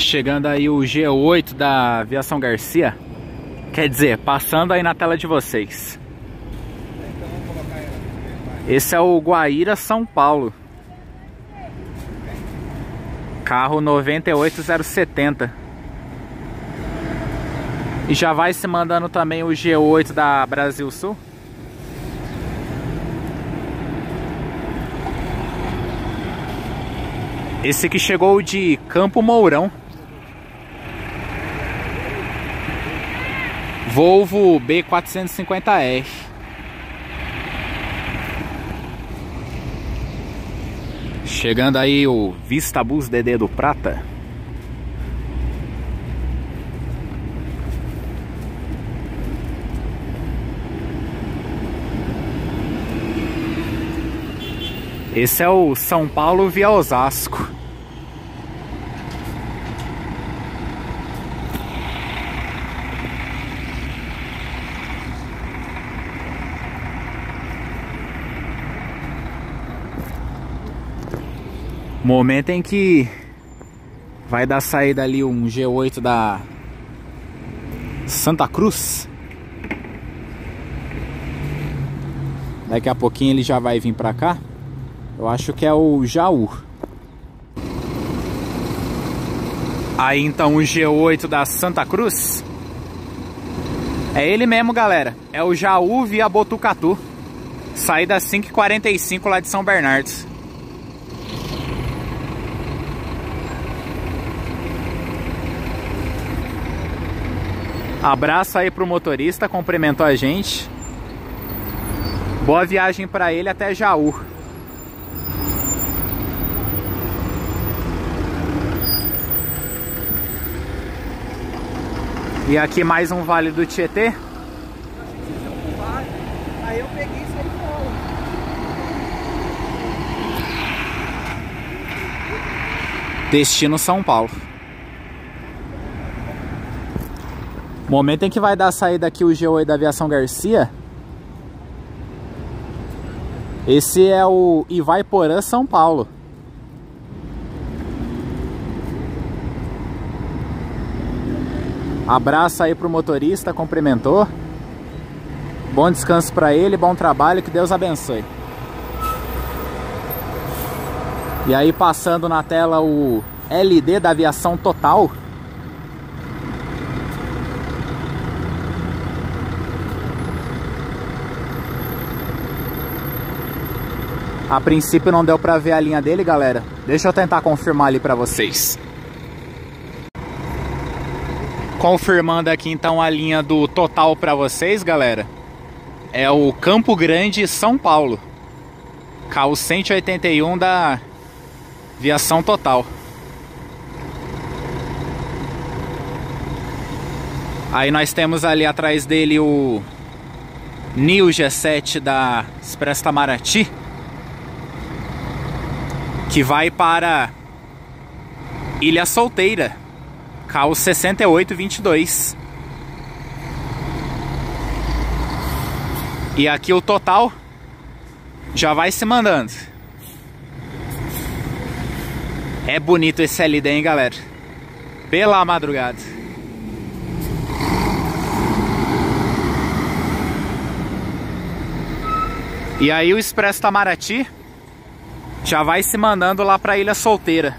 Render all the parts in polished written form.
Chegando aí o G8 da Aviação Garcia. Quer dizer, passando aí na tela de vocês. Esse é o Guaíra São Paulo. Carro 98070. E já vai se mandando também o G8 da Brasil Sul. Esse aqui chegou de Campo Mourão. Volvo B450R. Chegando aí o Vistabus DD do Prata. Esse é o São Paulo via Osasco. Momento em que vai dar saída ali um G8 da Santa Cruz. Daqui a pouquinho ele já vai vir pra cá. Eu acho que é o Jaú. Aí então o G8 da Santa Cruz. É ele mesmo, galera. É o Jaú via Botucatu. Saída 5h45 lá de São Bernardo. Abraço aí pro motorista, cumprimentou a gente. Boa viagem pra ele até Jaú. E aqui mais um Vale do Tietê. Aí eu peguei e saí fora. Destino São Paulo. Momento em que vai dar saída aqui o G8 da Aviação Garcia. Esse é o Ivaiporã, São Paulo. Abraço aí pro motorista, cumprimentou. Bom descanso para ele, bom trabalho, que Deus abençoe. E aí passando na tela o LD da Aviação Total. A princípio não deu pra ver a linha dele, galera. Deixa eu tentar confirmar ali pra vocês. Confirmando aqui então a linha do Total pra vocês, galera. É o Campo Grande, São Paulo. Carro 181 da Aviação Total. Aí nós temos ali atrás dele o Neo G7 da Expresso Itamaraty, que vai para Ilha Solteira, carro 6822. E aqui o Total já vai se mandando. É bonito esse LD, hein, galera? Pela madrugada. E aí o Expresso Itamaraty já vai se mandando lá para Ilha Solteira.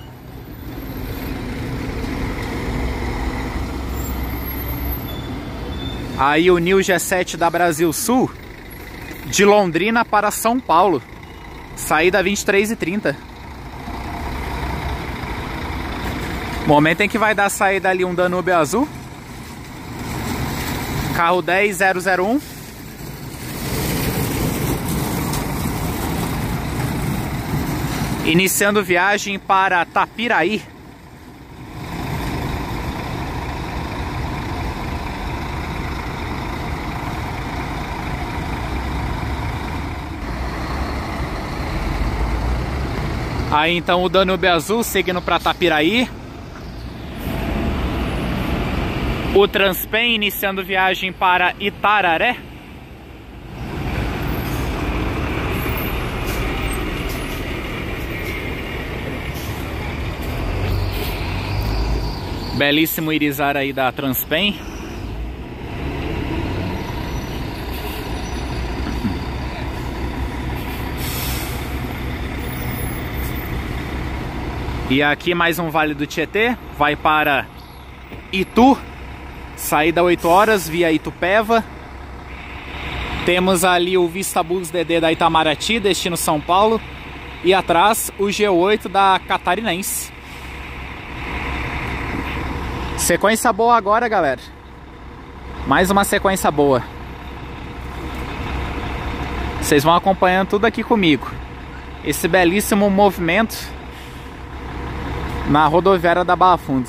Aí o Neo G7 da Brasil Sul, de Londrina para São Paulo, saída 23h30. Momento em que vai dar saída ali um Danúbio Azul, carro 10001. Iniciando viagem para Tapiraí. Aí então o Danúbio Azul seguindo para Tapiraí. O Transpen iniciando viagem para Itararé. Belíssimo irizar aí da Transpen. E aqui mais um Vale do Tietê, vai para Itu, saída 8 horas via Itupeva. Temos ali o Vistabus DD da Itamaraty, destino São Paulo. E atrás o G8 da Catarinense. Sequência boa agora, galera. Mais uma sequência boa. Vocês vão acompanhando tudo aqui comigo. Esse belíssimo movimento na rodoviária da Barra Funda.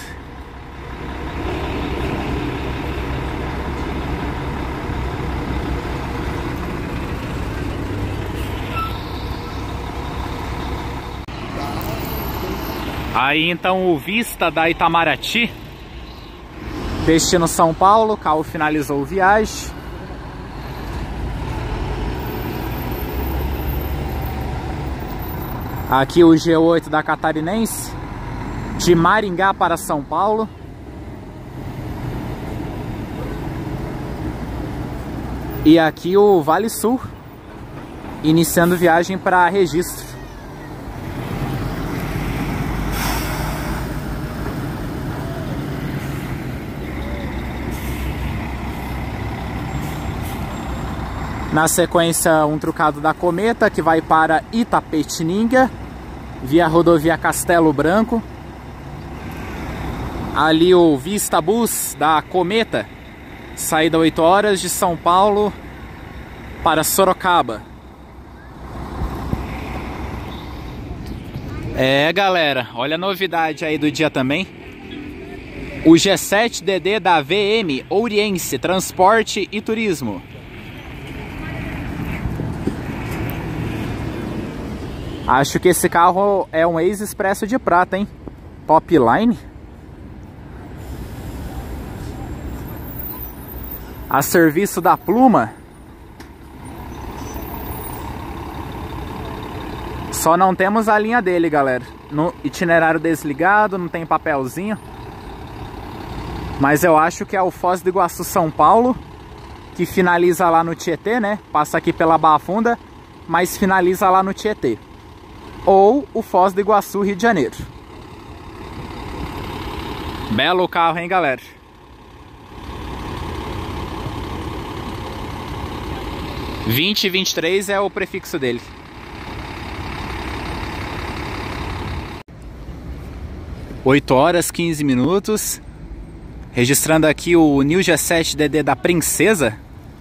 Aí então o Vista da Itamaraty, destino São Paulo, o carro finalizou a viagem. Aqui o G8 da Catarinense, de Maringá para São Paulo. E aqui o Vale Sul, iniciando viagem para Registro. Na sequência, um trucado da Cometa, que vai para Itapetininga, via rodovia Castelo Branco. Ali o Vistabus da Cometa, saída 8 horas de São Paulo para Sorocaba. É, galera, olha a novidade aí do dia também. O G7DD da VM Ouriense, Transporte e Turismo. Acho que esse carro é um ex-expresso de prata, hein? Top line. A serviço da Pluma. Só não temos a linha dele, galera. No itinerário desligado, não tem papelzinho. Mas eu acho que é o Foz do Iguaçu, São Paulo, que finaliza lá no Tietê, né? Passa aqui pela Barra Funda, mas finaliza lá no Tietê. Ou o Foz do Iguaçu, Rio de Janeiro. Belo carro, hein, galera? "2023" é o prefixo dele. Oito horas 15 minutos. Registrando aqui o New G7DD da Princesa,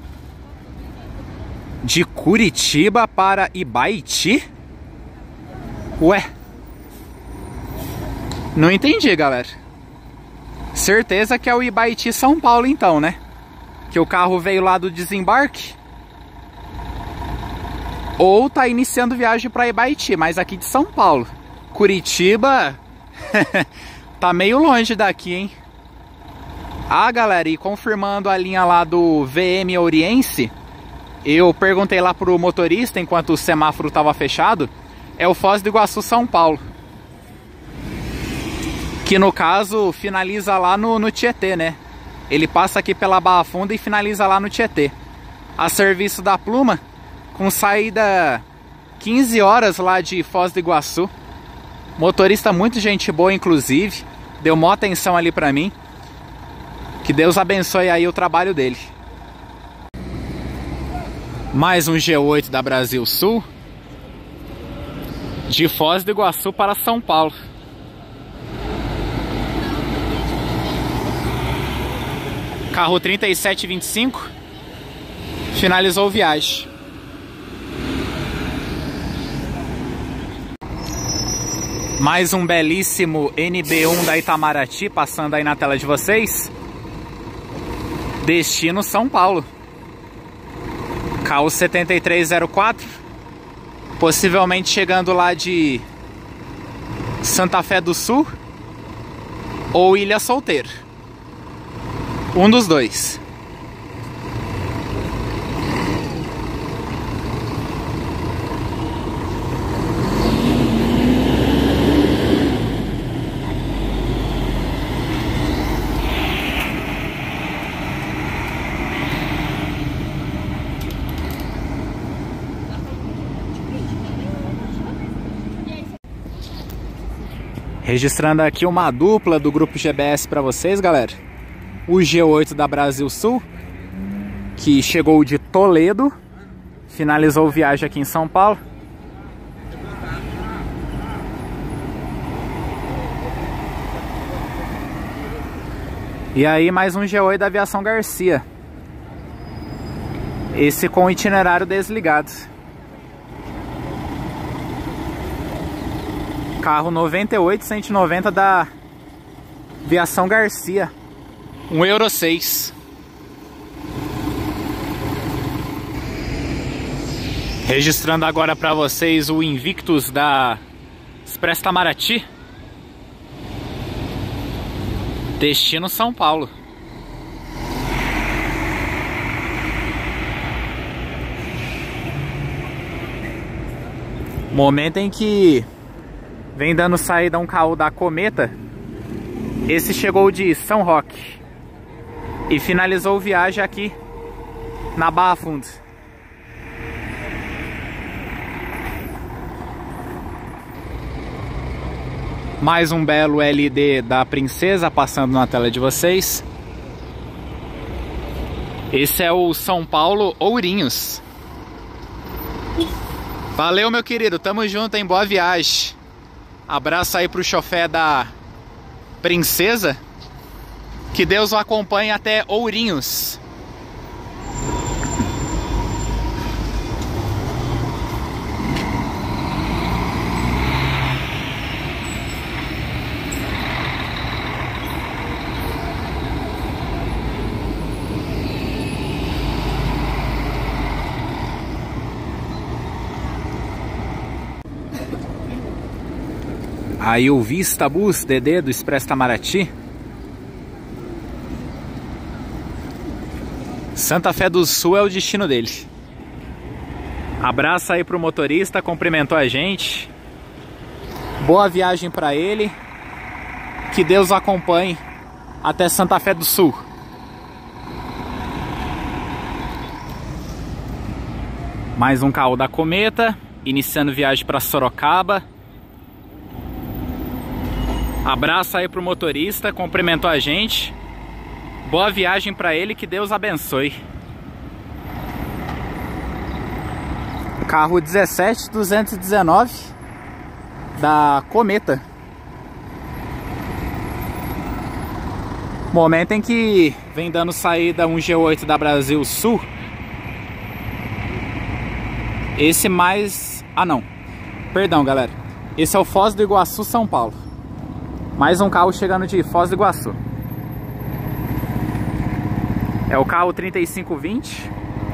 de Curitiba para Ibaiti. Ué, não entendi, galera. Certeza que é o Ibaiti São Paulo então, né? Que o carro veio lá do desembarque. Ou tá iniciando viagem para Ibaiti, mas aqui de São Paulo. Curitiba tá meio longe daqui, hein? Ah, galera, e confirmando a linha lá do VM Ouriense, eu perguntei lá pro motorista enquanto o semáforo tava fechado. É o Foz do Iguaçu, São Paulo, que no caso finaliza lá no Tietê, né? Ele passa aqui pela Barra Funda e finaliza lá no Tietê. A serviço da Pluma, com saída 15 horas lá de Foz do Iguaçu. Motorista muito gente boa, inclusive. Deu mó atenção ali pra mim. Que Deus abençoe aí o trabalho dele. Mais um G8 da Brasil Sul, de Foz do Iguaçu para São Paulo. Carro 3725 finalizou a viagem. Mais um belíssimo NB1 da Itamaraty passando aí na tela de vocês. Destino São Paulo. Carro 7304, possivelmente chegando lá de Santa Fé do Sul ou Ilha Solteira. Um dos dois. Registrando aqui uma dupla do grupo GBS para vocês, galera. O G8 da Brasil Sul, que chegou de Toledo, finalizou viagem aqui em São Paulo. E aí mais um G8 da Aviação Garcia. Esse com itinerário desligado. Carro 98-190 da Aviação Garcia. Um Euro 6. Registrando agora para vocês o Invictus da Express Itamaraty. Destino São Paulo. Momento em que vem dando saída um carro da Cometa. Esse chegou de São Roque e finalizou viagem aqui na Barra Funda. Mais um belo LD da Princesa passando na tela de vocês. Esse é o São Paulo Ourinhos. Valeu, meu querido, tamo junto, hein? Boa viagem. Abraço aí pro chofé da Princesa. Que Deus o acompanhe até Ourinhos. Aí o Vista Bus DD do Express Itamaraty. Santa Fé do Sul é o destino dele. Abraço aí pro motorista, cumprimentou a gente. Boa viagem para ele. Que Deus o acompanhe até Santa Fé do Sul. Mais um carro da Cometa, iniciando viagem para Sorocaba. Abraço aí pro motorista, cumprimentou a gente. Boa viagem para ele, que Deus abençoe. Carro 17219 da Cometa. Momento em que vem dando saída um G8 da Brasil Sul. Esse mais... Ah não, perdão galera. Esse é o Foz do Iguaçu, São Paulo. Mais um carro chegando de Foz do Iguaçu. É o carro 3520.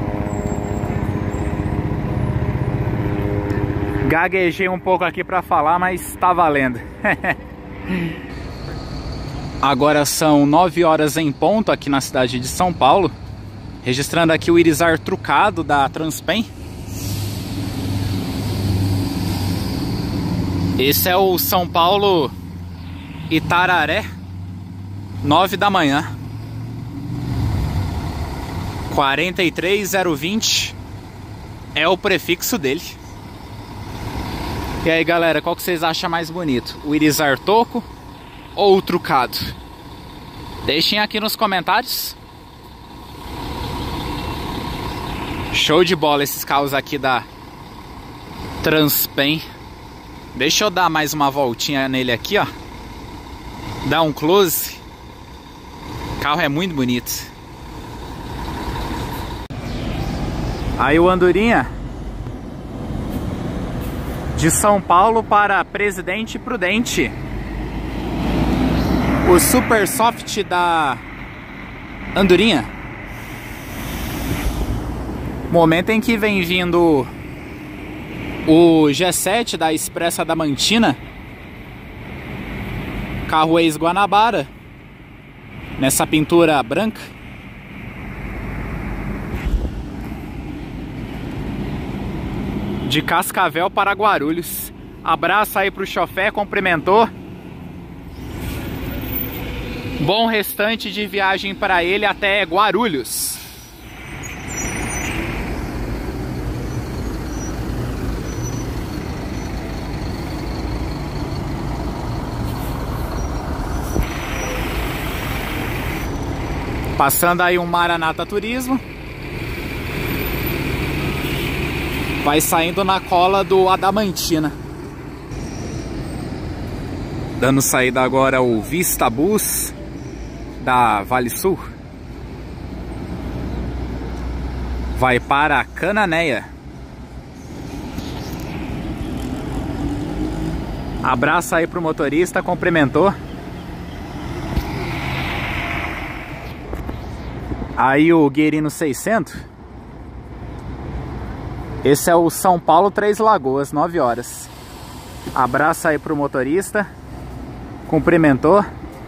Gaguejei um pouco aqui para falar, mas tá valendo. Agora são 9 horas em ponto aqui na cidade de São Paulo. Registrando aqui o Irizar trucado da Transpen. Esse é o São Paulo Itararé, 9 da manhã. 43020 é o prefixo dele. E aí galera, qual que vocês acham mais bonito? O Irizar toco ou o trucado? Deixem aqui nos comentários. Show de bola esses carros aqui da Transpen. Deixa eu dar mais uma voltinha nele aqui, ó. Dar um close. O carro é muito bonito. Aí o Andorinha de São Paulo para Presidente Prudente. O Super Soft da Andorinha. Momento em que vem vindo o G7 da Expressa Adamantina. Carro ex-Guanabara, nessa pintura branca. De Cascavel para Guarulhos. Abraço aí pro chofé, cumprimentou. Bom restante de viagem para ele até Guarulhos. Passando aí um Maranata Turismo. Vai saindo na cola do Adamantina. Dando saída agora o Vista Bus da Vale Sul. Vai para Cananéia. Abraço aí pro motorista, cumprimentou. Aí o Guerino 600. Esse é o São Paulo Três Lagoas, 9 horas. Abraço aí pro motorista, cumprimentou.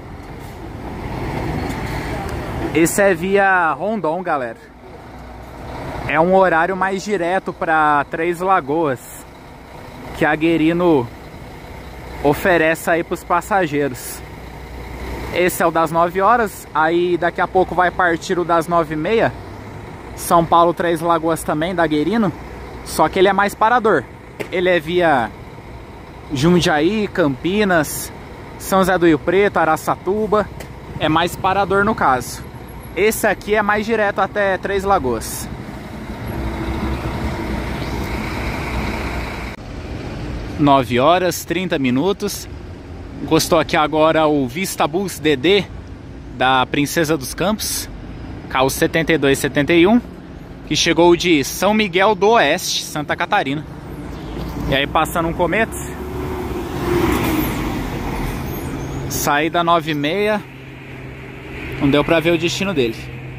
Esse é via Rondon, galera. É um horário mais direto para Três Lagoas que a Guerino oferece aí para os passageiros. Esse é o das 9 horas, aí daqui a pouco vai partir o das 9h30. São Paulo Três Lagoas também, da Guerino, só que ele é mais parador. Ele é via Jundiaí, Campinas, São José do Rio Preto, Araçatuba. É mais parador no caso. Esse aqui é mais direto até Três Lagoas. Nove horas, 30 minutos. Encostou aqui agora o Vista Bus DD da Princesa dos Campos, carro 7271, que chegou de São Miguel do Oeste, Santa Catarina. E aí passando um Cometa. Saída 9h30. Não deu pra ver o destino dele.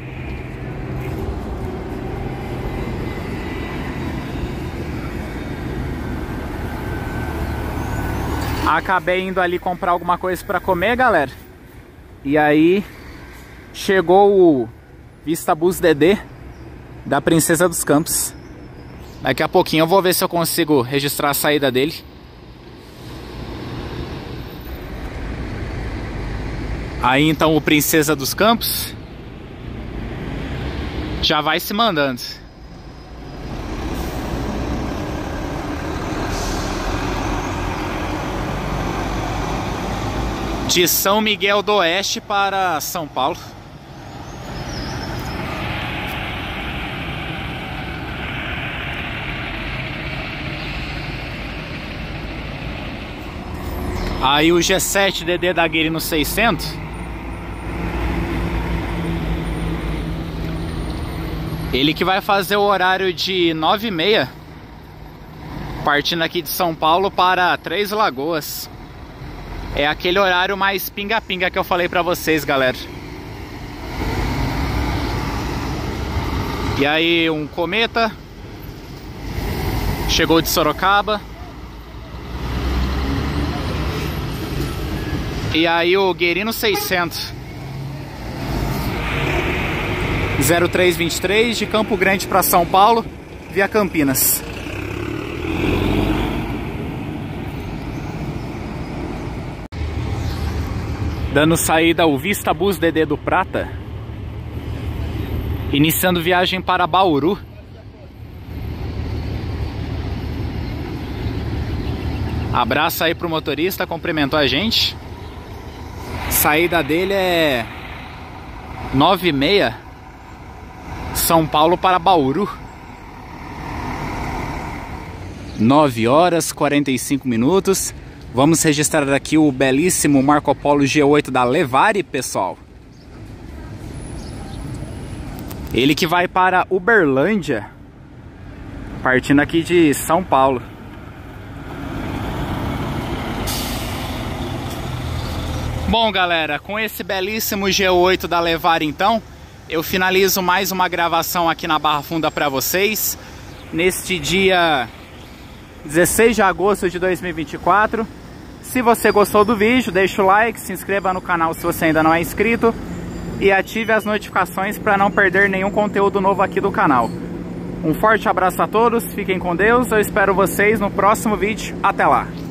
Acabei indo ali comprar alguma coisa pra comer, galera. E aí chegou o Vista Bus DD da Princesa dos Campos. Daqui a pouquinho eu vou ver se eu consigo registrar a saída dele. Aí então o Princesa dos Campos já vai se mandando. De São Miguel do Oeste para São Paulo. Aí o G7DD da Guerino 600. Ele que vai fazer o horário de 9h30, partindo aqui de São Paulo para Três Lagoas. É aquele horário mais pinga-pinga que eu falei pra vocês, galera. E aí um Cometa chegou de Sorocaba. E aí o Guerino 600 0323 de Campo Grande para São Paulo via Campinas. Dando saída ao Vista Bus DD do Prata, iniciando viagem para Bauru. Abraço aí pro motorista, cumprimentou a gente. Saída dele é 9h30, São Paulo para Bauru. 9 horas 45 minutos. Vamos registrar aqui o belíssimo Marco Polo G8 da Levare, pessoal. Ele que vai para Uberlândia, partindo aqui de São Paulo. Bom, galera, com esse belíssimo G8 da Levare, então, eu finalizo mais uma gravação aqui na Barra Funda para vocês, neste dia 16 de agosto de 2024. Se você gostou do vídeo, deixa o like, se inscreva no canal se você ainda não é inscrito e ative as notificações para não perder nenhum conteúdo novo aqui do canal. Um forte abraço a todos, fiquem com Deus, eu espero vocês no próximo vídeo. Até lá!